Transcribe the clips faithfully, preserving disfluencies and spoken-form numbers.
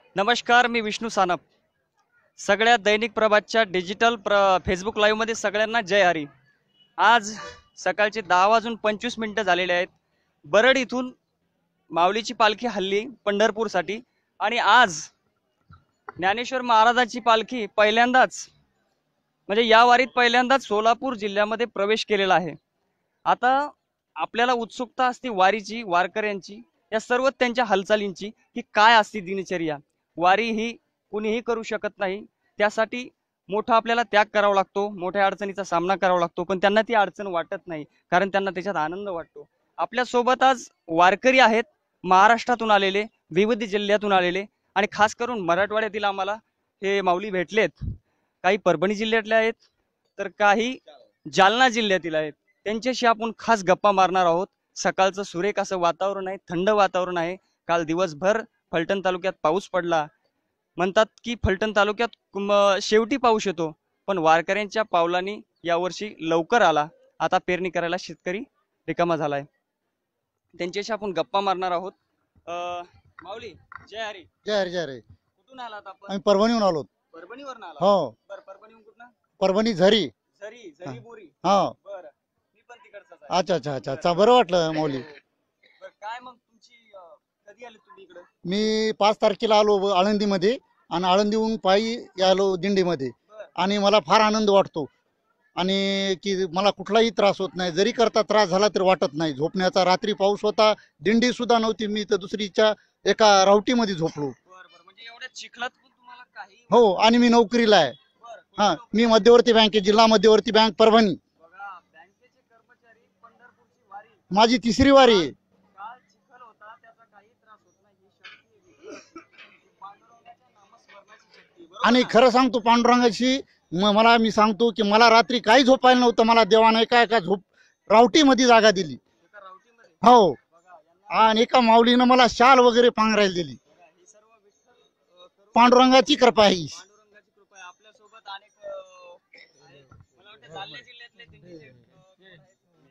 नमस्कार, मी विष्णू सानप. सगळ्या दैनिक प्रभातच्या डिजिटल प्र फेसबुक लाईव्हमध्ये सगळ्यांना जय हरी. आज सकाळचे दहा वाजून पंचवीस मिनिटं झालेले आहेत. बरड इथून माऊलीची पालखी हल्ली पंढरपूरसाठी आणि आज ज्ञानेश्वर महाराजांची पालखी पहिल्यांदाच म्हणजे या वारीत पहिल्यांदाच सोलापूर जिल्ह्यामध्ये प्रवेश केलेला आहे. आता आपल्याला उत्सुकता असते वारीची, वारकऱ्यांची, या सर्व त्यांच्या हालचालींची की काय असते दिनचर्या. वारी ही कुणीही करू शकत नाही, त्यासाठी मोठा आपल्याला त्याग करावा लागतो, मोठ्या अडचणीचा सामना करावा लागतो, पण त्यांना ती अडचण वाटत नाही कारण त्यांना त्याच्यात आनंद वाटतो. आपल्यासोबत आज वारकरी आहेत, महाराष्ट्रातून आलेले, विविध जिल्ह्यातून आलेले आणि खास करून मराठवाड्यातील आम्हाला हे माऊली भेटलेत. काही परभणी जिल्ह्यातले आहेत तर काही जालना जिल्ह्यातील आहेत. त्यांच्याशी आपण खास गप्पा मारणार आहोत. सकाळचं सुरेख असं वातावरण आहे, थंड वातावरण आहे. काल दिवसभर फलटण तालुक्यात पाऊस पडला. म्हणतात की फलटण तालुक्यात शेवटी पाऊस येतो, पण वारकऱ्यांच्या पावलांनी यावर्षी लवकर आला. आता पेरणी करायला शेतकरी रिकामा झालाय. त्यांच्याशी आपण गप्पा मारणार आहोत. अं, माऊली जय हरी. जय हरी जय हरी. कुठून आलात आपण? आम्ही परभणीहून आलो. परभणीवरून आला? हो. बरं, परभणीहून कुठं? परभणी झरी. झरी झरी बोरी. हा. बरं, मी पण तिकडचाच आहे. अच्छा अच्छा अच्छा अच्छा, बरं वाटलं माऊली. बरं, काय मग तुमची अं, कधी आले तुम्ही इकडे? मी पाच तारखेला आलो आळंदीमध्ये आणि आळंदीहून पायी आलो दिंडीमध्ये आणि मला फार आनंद वाटतो आणि की मला कुठलाही त्रास होत नाही. जरी करता त्रास झाला तरी वाटत नाही. झोपण्याचा, रात्री पाऊस होता, दिंडी सुद्धा नव्हती, मी तर दुसरीच्या एका रावटीमध्ये झोपलो. बरं बरं, म्हणजे एवढ्या चिखलात पण तुम्हाला काही? हो, आणि मी नोकरीला आहे. बरं, हा, मी मध्यवर्ती बँकेत, जिल्हा मध्यवर्ती बँक परभणी. बघा, बँकेचे कर्मचारी, पंढरपूरची वारी, माझी तिसरी वारी आहे. काल चिखल होता त्याचा काही त्रास होत नाही. ही शक्ती आहे, पांडुरंगाच्या नामस्मरणाची शक्ती. बरोबर आणि ना? खरं सांगतो पांडुरंगाची, म- मला मी सांगतो की मला रात्री काही झोपायला नव्हतं. मला देवाने एका एका झोप रावटीमध्ये जागा दिली. एका रावटीमध्ये? हो. बघा, यांना आणि एका माऊलीनं मला शाल वगैरे पांघरायला दिली. बघा, ही सर्व विठ्ठल अं, करून पांडुरंगाची कृपा आहे ही. पांडुरंगाची कृपा आहे. आपल्यासोबत अनेक अं, आहेत. मला वाटतं जालना जिल्ह्यातले दिंडीचे, अं, कोण आहेत?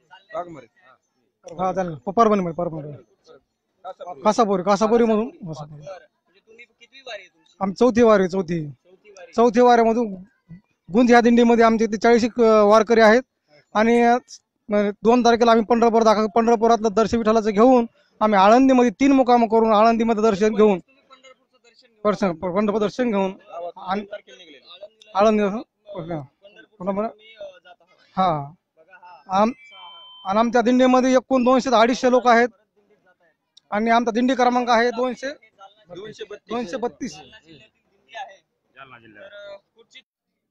जालन्याचे. हा चालेल. परभणी मध्ये परभणी कासापुरी कासापुरी मधून बरं, म्हणजे तुम्ही कितवी वारी आहे तुमची? आमची चौथी वारी आहे, चौथी चौथी वारी. चौथी वाऱ्यामधून गुंज ह्या दिंडीमध्ये आमचे इथे चाळीस एक वारकरी आहेत आणि अं, दोन तारखेला आम्ही पंढरपूर दाखल पंढरपुरातलं दर्शन विठ्ठलाचं घेऊन आम्ही आळंदीमध्ये तीन मुक्काम करून आळंदीमध्ये दर्शन घेऊन तुम्ही पंढरपूरचं दर्शन घेऊन दर्शन पंढरपूर दर्शन घेऊन आणि आळंदीला आळंदी पंढरपूरचं तुम्ही, अं, जात आहात. हा बघा, हा आम आणि आमच्या दिंडीमध्ये एकूण दोनशे ते अडीचशे लोक आहेत परत दिंडीत जात आहेत. आणि आमचा दिंडी क्रमांक आहे दोनशे हे जालना जिल्ह्यातील- दोनशे बत्तीस. जालना जिल्ह्यातील दिंडी आहे. जालना जिल्हा तर अं, कुठची?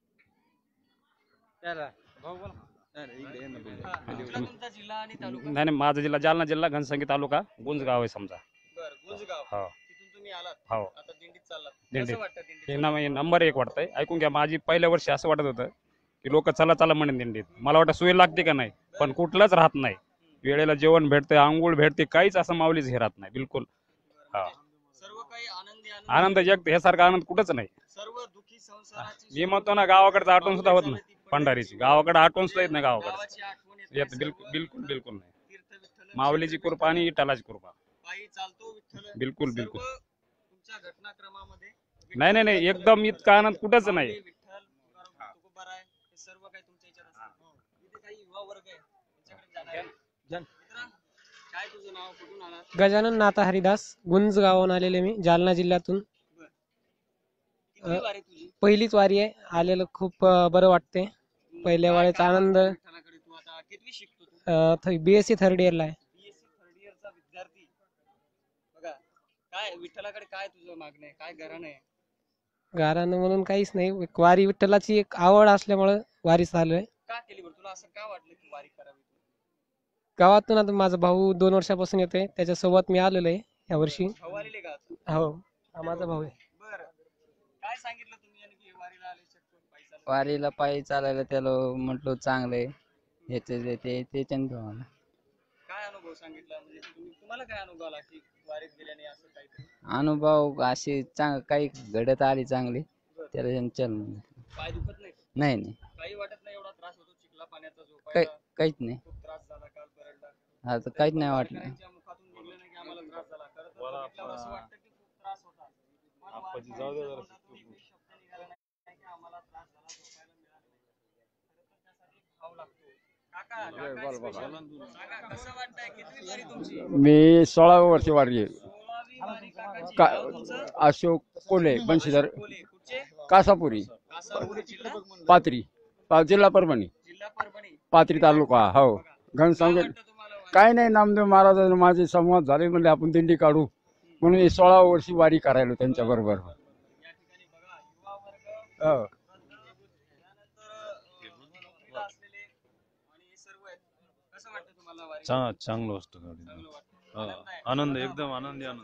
हा, कुठला तुमचा जिल्हा आणि तालुका? नाही नाही माझा जिल्हा जालना जिल्हा घनसंगी तालुका गुंजगाव आहे समजा. बरं, गुंजगाव. हो तिथून तुम्ही आलात, हो आता दिंडीत चाललात. दिंडीत. कसं वाटतं दिंडीत? हे नम- नंबर एक वाटतंय. ऐकून घ्या, माझी पहिल्या वर्षी असं वाटत होतं की लोक चला चला म्हणेन दिंडीत. मला वाटतं सोय लागते का नाही, पण कुठलंच राहत नाही. वेळेला जेवण भेटते, आंघोळ भेटते, काहीच असं माऊलीच हे राहत नाही बिलकुल. हा, सर्व काही आनंदी आनंद जग ह्यासारखा आनंद कुठंच नाही. सर्व दुःखी संसाराची मी म्हणतो ना, गावाकडचं आठवण सुद्धा होत नाही. पंढरीची गावाकडे आठवण सुद्धा येत नाही. गावाकडे गावाची आठवण येते. येत बिलकुल बिलकुल बिलकुल नाही. तीर्थ विठ्ठल माऊलीची कृपा आणि विठ्ठलाची कृपा. पायी चालतो विठ्ठल. बिलकुल सर्व बिलकुल. तुमच्या घटनाक्रमामध्ये नाही नाही नाही, एकदम इतका आनंद कुठंच नाही. विठ्ठल, तुकाराम, तुकोबाराय, हे सर्व काही तुमच्या याच्यात असतं. इथे काही युवा वर्ग आहे, त्यांच्याकडे जाणार आहे. मित्रा, काय तुझं नाव, कुठून आला? गजानन नाथा हरिदास, गुंज गावाहून आलेले मी, जालना जिल्ह्यातून. किती वारी तुझी? पहिलीच वारी आहे. आलेलं खूप अं, बरं वाटते. पहिल्या काय वारीचा काय आनंद. वाटतं विठ्ठलाकडे? तू आता कितवी शिकतो तू? बीएससी थर्ड इयरला आहे. बीएससी थर्ड इयरचा विद्यार्थी. बघा, काय विठ्ठलाकडे काय तुझं मागणं आहे, काय घराणं आहे? घरानं म्हणून काहीच नाही, एक वारी विठ्ठलाची एक आवड असल्यामुळं वारी चालू आहे. का केली बरं? तुला असं का वाटलं की वारी करावी? गावातून आता माझा भाऊ दोन वर्षापासून येतोय, त्याच्यासोबत मी आलेलो आहे या वर्षी. भाऊ आलेले का आता? हो, हा माझा भाऊ आहे. बरं, काय सांगितलं तुम्ही आणि की वारीला आले शकतो पायी चालत? वारीला पायी चालायला त्याला म्हटलो चांगलंय ह्याचे ते ते त्याच्याने मला काय अनुभव सांगितला, म्हणजे तुम्ही, तुम्हाला काय अनुभव आला की वारीत गेल्याने असं काहीतरी? अनुभव अशी चांग काही घडत आली चांगली त्याला चल म्हणलं. पाय दुखत नाही? नाही नाही काही वाटत नाही? एवढा त्रास होतो चिखला पाण्याचा, काही झोपायला काहीच नाही. खूप त्रास झाला काल परडला. आता काहीच नाही वाटलं. वारकऱ्यांच्या मुखातून निघलं नाही की आम्हाला त्रास झाला. खरं तर बघितल्यावर असं वाटतं की खूप त्रास होता. पण वारी मी सोळा वर्ष वारी आहे. का तुमचं? अशोक कोले बंशीधर कोले. कुठचे? कासापुरी कासापुरी जिल्हा पात्री पा- जिल्हा परभणी जिल्हा परभणी. पात्री तालुका हो घनसावंगी. काय वाटतं तुम्हाला वारी? काय नाही, नामदेव महाराजांनी माझे संवाद झाले म्हणले आपण दिंडी काढू म्हणून हे सोळा वर्षी वारी करायलो त्यांच्या बरोबर. या ठिकाणी बघा युवा वर्ग, हो त्यानंतर नोकरीला असलेले आणि हे सर्व आहेत. कसं वाटतं तुम्हाला वारी? चांग चांगलं वाटतं गाडी. चांगलं वाटतं. हा. आनंद आहे. आनंद एकदम आनंदी आनंद.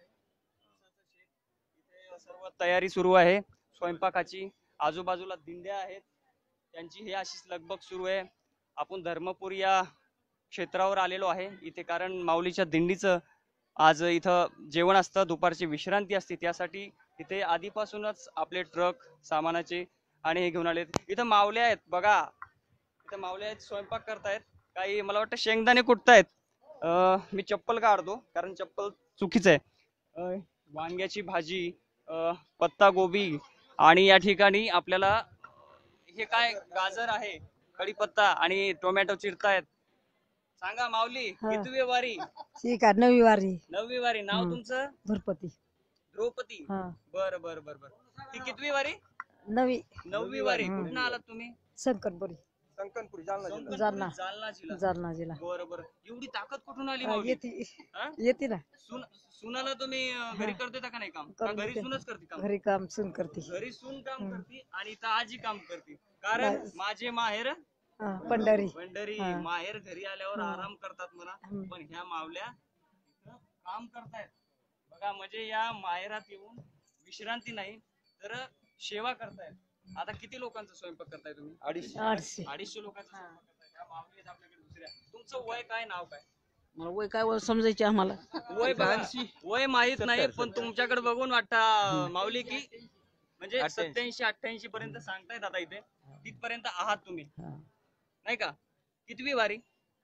इथे सर्व तयारी सुरू आहे स्वयंपाकाची. आजूबाजूला दिंड्या आहेत, त्यांची ही अशीच लगबग सुरू आहे. आपण धर्मपूर या क्षेत्रावर आलेलो आहे इथे, कारण माऊलीच्या दिंडीचं आज इथं जेवण असतं, दुपारची विश्रांती असते, त्यासाठी इथे आधीपासूनच आपले ट्रक सामानाचे आणि हे घेऊन आलेत. इथं माऊले आहेत बघा, इथं माऊले आहेत, स्वयंपाक करतायत. काही मला वाटतं शेंगदाणे कुटतायत. अं, मी चप्पल काढतो कारण चप्पल चुकीचं आहे. अं, वांग्याची भाजी, अं, पत्ता गोबी आणि या ठिकाणी आपल्याला हे काय गाजर आहे, कढीपत्ता आणि टोमॅटो चिरतायत. सांगा माऊली, कितवी वारी? ठीक आहे, नवी वारी. नववी वारी. नाव हम्म. तुमचं? धुरपती. द्रौपदी. हा, बर बर बर बर. ही कितवी वारी? नवी नववी वारी. हम्म. कुठं आलात तुम्ही? संकटपुरी, संकटपुरी, जालना. जालना जिल्हा. जालना जिल्हा. बर बर. एवढी ताकद कुठून आली हा, माऊली? येते हा? येते ना. सुन सुनाला तुम्ही अं, घरी हा. कर देता का नाही काम? का करून घरी देते. सूनच करते काम? घरी काम सून करते. घरी सून काम हम्म. करते आणि इथं आजी काम करते. कारण बस. माझे माहेर हा, पंढरी. पंढरी. हा. माहेर घरी आल्यावर हा. आराम करतात म्हणा, हम्म. पण ह्या मावल्या इथं काम करतायत बघा. म्हणजे या माहेरात येऊन विश्रांती नाही तर सेवा करतायत. आता किती लोकांचा स्वयंपाक करताय तुम्ही? आठशे. अडीचशे लोकांचा स्वयंपाक करताय. ह्या मावली आहेत आपल्याकडे दुसऱ्या. तुमचं वय काय, नाव काय? मला वय काय वर समजायचे आम्हाला. वय बघा, वय माहित नाही, पण तुमच्याकडे बघून वाटतं माऊली की म्हणजे सत्याऐंशी अठ्ठ्याऐंशी पर्यंत सांगतायत आता इथे, तिथपर्यंत आहात तुम्ही हा. नाही का? कितवी वारी?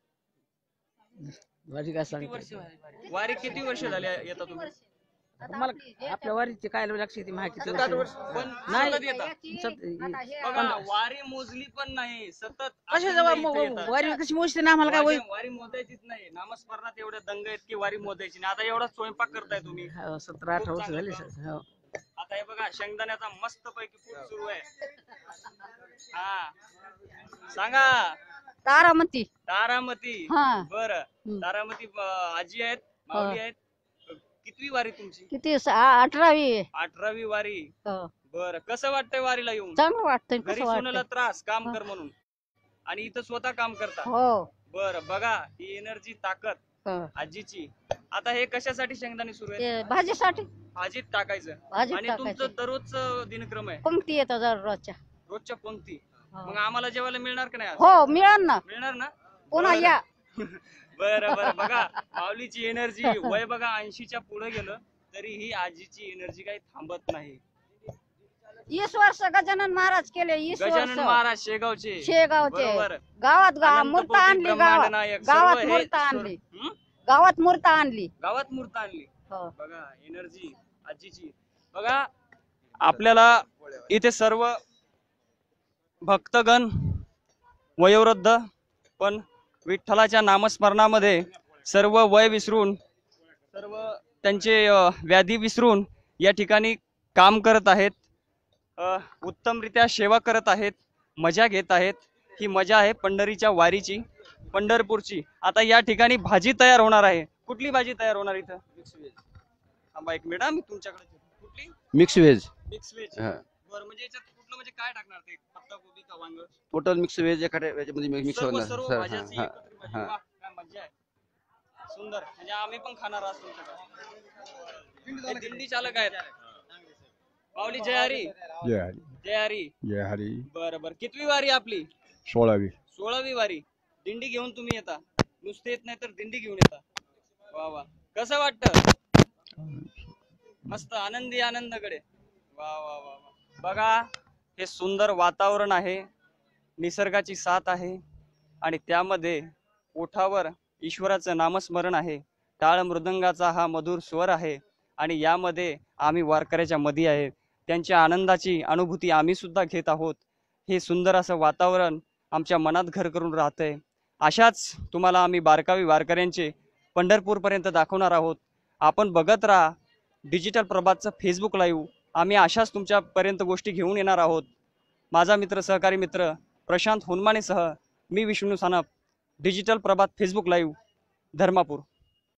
वारी काय किती सांगते वर्ष वारी? वारी किती वर्ष झाली येता तुम्ही? मला आपल्या वारीचे काय लक्ष येते माहिती पण सतत येता? बघा, वारी मोजली पण नाही, सतत अखंड इथे येतात. वारी कशी मोजते ना आम्हाला काय वय. वारी वारी मोजायचीच नाही. नामस्मरणात एवढ्या दंग आहेत की वारी मोजायची नाही. आता एवढा स्वयंपाक करताय तुम्ही. हो, सतरा अठरा वर्ष झाली. हो. आता हे बघा, शेंगदाण्याचा मस्त पैकी खूप सुरू आहे. हा, सांगा. तारामती. तारामती. हा. बर. हम्म. तारामती अं, आजी आहेत, माऊली आहेत. कितवी वारी तुमची? किती स- आ- अठरावी. अठरावी वारी. हो. बर. कसं वाटतंय वारीला येऊन? चांगलं वाटतंय. घरी कसं सुनाला वाटतंय? त्रास, काम कर म्हणून, आणि इथं स्वतः काम करता. हो. बर. बघा ही एनर्जी, ताकद हो. आजीची. आता हे कशासाठी शेंगदाणे सुरू आहे? ते भाजीसाठी भाजीत टाकायचं. भाजीत आणि टाकायचं. तुमचं दररोजचं दिनक्रम आहे, पंक्ती येतात दररोजच्या. रोजच्या पंक्ती. हो. मग आम्हाला जेवायला मिळणार का नाही आज? हो, मिळेल ना. मिळणार ना? पुन्हा बरं. या. बरं बरं. बघा माऊलीची एनर्जी, वय बघा ऐंशीच्या पुढे गेलं तरी ही आजीची एनर्जी काही थांबत नाही. वीस वर्ष गजानन महाराज केले. वीस गजानन वर्ष महाराज शेगावचे. शेगावचे. बरोबर. गावात गा- अनंत मूर्त कोटी आणली. ब्रह्मांड गावात नायक. सर्व गावात हे मूर्त स्वर- आणली. हं? गावात मूर्त आणली. गावात मूर्त आणली. हो. बघा एनर्जी आजीची. बघा आपल्याला इथे सर्व भक्तगण, वयोवृद्ध, पण विठ्ठलाच्या नामस्मरणामध्ये सर्व वय विसरून, सर्व त्यांचे अ, व्याधी विसरून या ठिकाणी काम करत आहेत. अ, उत्तमरित्या सेवा करत आहेत, मजा घेत आहेत. ही मजा आहे पंढरीच्या वारीची, पंढरपूरची. आता या ठिकाणी भाजी तयार होणार आहे. कुठली भाजी तयार होणार इथं? थांबा एक मिनिट, मी तुमच्याकडे. कुठली? Mix veg. Mix veg. हा. बरं, म्हणजे याच्यात कुठलं, म्हणजे काय टाकणार ते? पत्ता गोबी का वांग? टोटल मिक्स व्हेज एखाद्या याच्यामध्ये मिक्स सर्व होणार. सर्व सर, भाज्याची हा, एकत्रित भाजी. हा. वाह, काय मजा आहे. सुंदर. म्हणजे आम्ही पण खाणार आहोत तुमच्याकडे. हे दिंडी चालक आहेत. पावली जय हरी. जय हरी. जय हरी. जय हरी. बरं बरं. कितवी वारी आपली? सोळावी. सोळावी वारी. दिंडी घेऊन तुम्ही येता, नुसते येत नाही तर दिंडी घेऊन येता. वा वा. कसं वाटतं? मस्त आनंदी आनंदकडे. वा वा वा वा. बघा हे सुंदर वातावरण आहे, निसर्गाची साथ आहे आणि त्यामध्ये ओठावर ईश्वराचं नामस्मरण आहे. टाळ मृदंगाचा हा मधुर स्वर आहे आणि यामध्ये आम्ही वारकऱ्याच्या मध्ये आहे. त्यांच्या आनंदाची अनुभूती आम्ही सुद्धा घेत आहोत. हे सुंदर असं वातावरण आमच्या मनात घर करून राहतंय. अशाच तुम्हाला आम्ही बारकावी वारकऱ्यांचे पंढरपूरपर्यंत दाखवणार आहोत. आपण बघत राहा डिजिटल प्रभातचं फेसबुक लाईव्ह. आम्ही अशाच तुमच्यापर्यंत गोष्टी घेऊन येणार आहोत. माझा मित्र सहकारी मित्र प्रशांत हुनमानेसह मी Vishnu Sanap, digital Prabhat Facebook live, Dharmapur.